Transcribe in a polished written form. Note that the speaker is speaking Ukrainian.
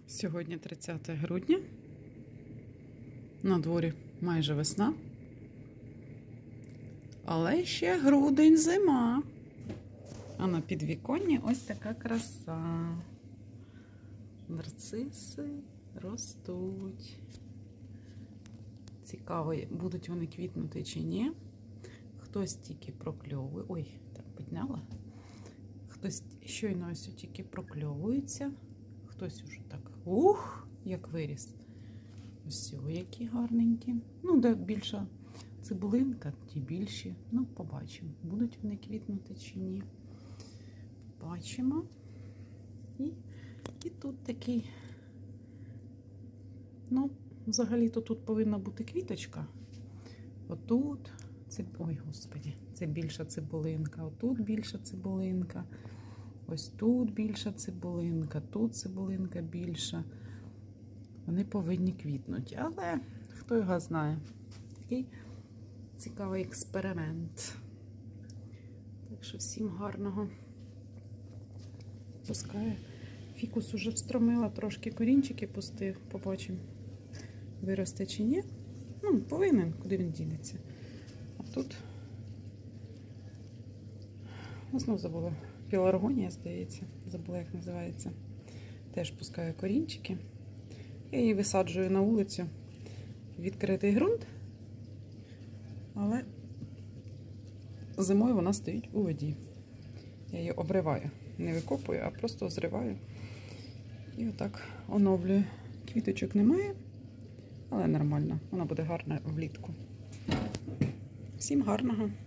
Сьогодні 30 грудня, на дворі майже весна, але ще грудень, зима. А на підвіконні ось така краса. Нарциси ростуть. Цікаво, будуть вони квітнути чи ні. Хтось тільки прокльовує. Ой, так підняла. Хтось щойно ось тільки прокльовується. Хтось уже так, як виріс. Ось цього, які гарненькі. Ну, де більша цибулинка, ті більші. Ну, побачимо, будуть вони квітнути чи ні. Бачимо. І тут такий, ну, взагалі-то тут повинна бути квіточка. Отут, ой, господі, це більша цибулинка, отут більша цибулинка. Ось тут більша цибулинка, тут цибулинка більша. Вони повинні квітнути, але хто його знає. Такий цікавий експеримент. Так що всім гарного. Пускаю. Фікус уже встромила, трошки корінчики пустив. Побачимо, виросте чи ні. Ну, повинен, куди він дінеться. А тут, знову забула. Пеларгонія, здається, забула, як називається. Теж пускаю корінчики. Я її висаджую на вулицю. Відкритий ґрунт. Але зимою вона стоїть у воді. Я її обриваю. Не викопую, а просто зриваю. І отак оновлюю. Квіточок немає, але нормально. Вона буде гарна влітку. Всім гарного!